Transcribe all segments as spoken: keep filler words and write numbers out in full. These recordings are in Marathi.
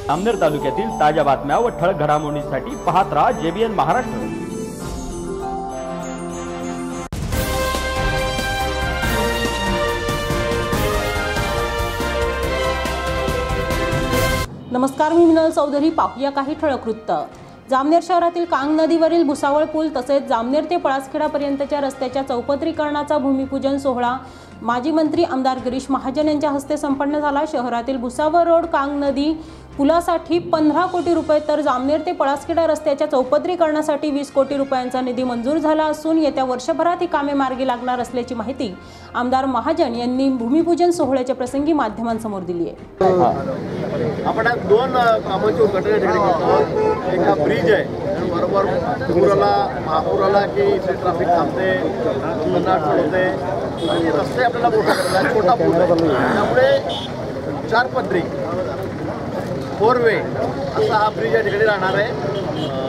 जामनेर तालुक्यातील ताज्या बातम्या व ठळक घडामोडींसाठी पाहत राहा जेबीएन महाराष्ट्र। नमस्कार, मी मिनल चौधरी। पाहूया काही ठळक वृत्त। जामनेर शहरातील कांग नदीवरील भुसावळ पूल तसेच जामनेर ते पळासखेडापर्यंतच्या रस्त्याच्या चौपदरीकरणाचा भूमिपूजन सोहळा माजी मंत्री आमदार गिरीश महाजन यांच्या हस्ते संपन्न झाला। शहरातील भुसावळ रोड कांग नदी पुलासाठी पंधरा कोटी रुपये तर जामनेर ते पळासखेडा रस्त्याच्या चौपदरीकरणासाठी वीस कोटी रुपयांचा निधी मंजूर झाला असून येत्या वर्षभरात ही कामे मार्गी लागणार असल्याची माहिती आमदार महाजन यांनी भूमिपूजन सोहळ्याच्या प्रसंगी माध्यमांसमोर दिली आहे। आपण दोन कामांची उद्घाटन करतो। एक हा ब्रिज आहे, बरोबर पुराला महापुराला की इथे ट्रॅफिक थांबते, होते आणि रस्ते आपल्याला मोठा करतात, छोटा पूल आहे त्यामुळे चार पदरी फोर वे असा हा ब्रिज या ठिकाणी राहणार आहे।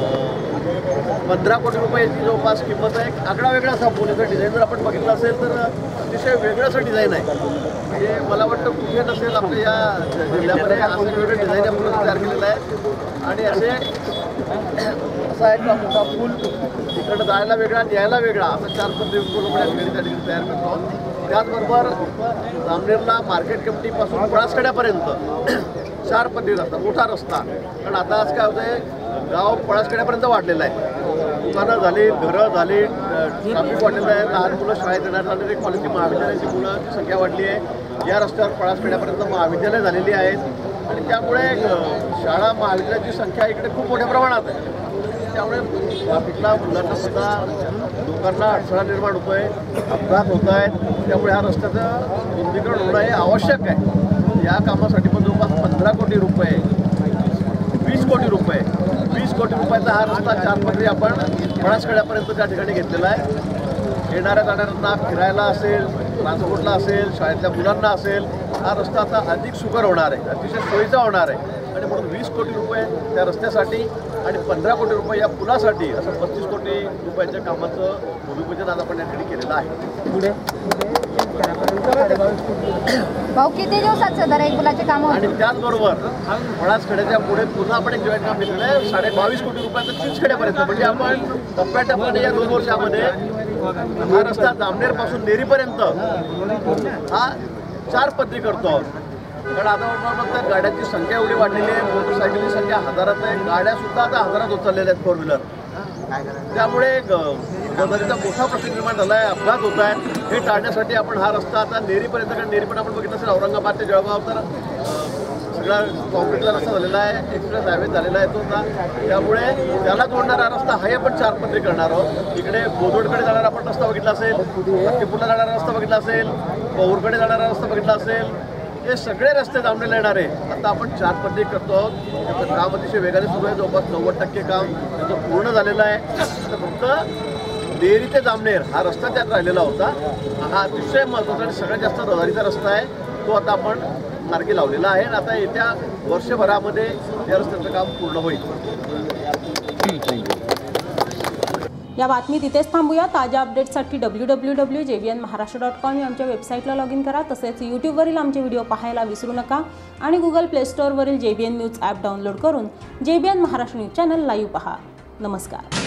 पंधरा कोटी रुपयाची जवळपास किंमत आहे। आकडा वेगळा असा पूलचा डिझाईन जर आपण बघितलं असेल तर अतिशय वेगळं असं डिझाईन आहे। म्हणजे मला वाटतं कुठे नसेल आपल्या या जिल्ह्यामध्ये असं वेगळं डिझाईन आपण तयार केलेलं आहे आणि असे असा एक मोठा पूल तिकडं जायला वेगळा न्यायला वेगळा असा चार पदरी पूल आपण या ठिकाणी त्या ठिकाणी तयार करतो। त्याचबरोबर जामनेरला मार्केट कमिटीपासून पळासखेड्यापर्यंत चार पदरी रस्ता, मोठा रस्ता, कारण आता आज काय होतं आहे गाव पळासखेड्यापर्यंत वाढलेलं आहे। दुकानं झाली, घरं झाली, ट्रॅफिक वाढलेलं आहे, लहान मुलं शाळेत येणार झालेली, कॉलेजची महाविद्यालयाची मुलांची संख्या वाढली आहे। या रस्त्यावर पळासखेड्यापर्यंत महाविद्यालय झालेली आहेत आणि त्यामुळे शाळा महाविद्यालयाची संख्या इकडे खूप मोठ्या प्रमाणात आहे। त्यामुळे ट्रॅफिकला मुलांना सुद्धा लोकांना अडथळा निर्माण होतो आहे, अपघात होत आहेत। त्यामुळे ह्या रस्त्याचं रुंदीकरण होणं हे आवश्यक आहे। या कामासाठी पण जवळपास पंधरा कोटी रुपये वीस कोटी रुपये वीस कोटी रुपयाचा हा रस्ता चार पदरी आपण पळासखेड्यापर्यंत त्या ठिकाणी घेतलेला आहे। येणाऱ्या जाणाऱ्यांना फिरायला असेल, ट्रान्सपोर्टला असेल, शाळेतल्या मुलांना असेल, हा रस्ता आता अधिक सुकर होणार आहे, अतिशय सोयीचा होणार आहे आणि म्हणून वीस कोटी रुपये त्या रस्त्यासाठी आणि पंधरा कोटी रुपये या पुलासाठी असं पस्तीस कोटी रुपयाच्या कामाचं भूमिपूजन आज आपण या ठिकाणी केलेलं आहे। पुढे भाऊ किती दिवसात सदर एक पुलाचे काम आणि त्याचबरोबर पळासखेड्याच्या पुढे पुन्हा आपण एक जॉईंट काम घेतलेलं आहे साडे बावीस कोटी रुपयाचं चिंचखेड्यापर्यंत। म्हणजे आपण टप्प्याटप्प्याने या दोन वर्षामध्ये हा रस्ता जामनेरपासून नेरीपर्यंत हा चार पदरी करतो आहोत। कारण आता गाड्यांची संख्या एवढी वाढलेली आहे, मोटरसायकलची संख्या हजारात आहे, गाड्यासुद्धा आता हजारात उचललेल्या आहेत फोर व्हीलर। त्यामुळे गंदगीचा मोठा प्रश्न निर्माण झाला आहे, अपघात होत आहेत। हे टाळण्यासाठी आपण हा रस्ता आता नेरीपर्यंत, कारण नेरी पण आपण बघितलं असेल औरंगाबाद ते जळगाव तर सगळा कॉन्क्रीटचा रस्ता झालेला आहे, एक्सप्रेस हायवे झालेला आहे तो आता। त्यामुळे त्याला जोडणारा रस्ता हा आपण चार पदरी करणार आहोत। इकडे बोदोडकडे जाणारा आपण रस्ता बघितला असेल, हत्तीपूरला जाणारा रस्ता बघितला असेल, पौरकडे जाणारा रस्ता बघितला असेल, हे सगळे रस्ते जामनेरला येणार आहे। आता आपण चार पदरी करतो आहोत। त्याचं काम अतिशय वेगाने सुरू आहे, जवळपास नव्वद टक्के काम त्याचं पूर्ण झालेलं आहे। तर फक्त नेरी ते जामनेर हा रस्ता त्यात राहिलेला होता, हा अतिशय महत्त्वाचा आणि सगळ्यात जास्त रहदारीचा रस्ता आहे, तो आता आपण मार्गी लावलेला आहे। आता येत्या वर्षभरामध्ये या रस्त्याचं काम पूर्ण होईल। या बातमी तिथेच थांबूया। ताज्या अपडेट्ससाठी W W W JBN Maharashtra dot com या आमच्या वेबसाईटला लॉग इन करा। तसेच यूट्यूबवरील आमचे व्हिडिओ पाहायला विसरू नका आणि गुगल प्ले स्टोअरवरील जेबीएन न्यूज ॲप डाउनलोड करून JBN Maharashtra news channel live पहा। नमस्कार।